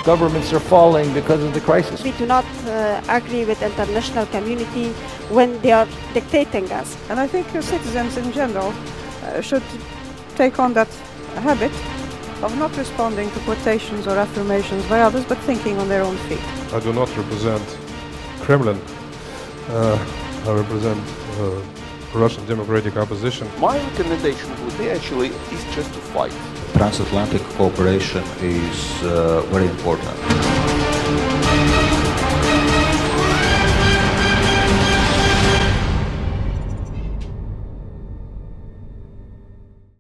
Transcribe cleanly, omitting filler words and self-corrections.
governments are falling because of the crisis. We do not agree with the international community when they are dictating us. And I think citizens in general should take on that habit of not responding to quotations or affirmations by others, but thinking on their own feet. I do not represent Kremlin. I represent Russian democratic opposition. My recommendation would be actually is just to fight. Transatlantic cooperation is very important.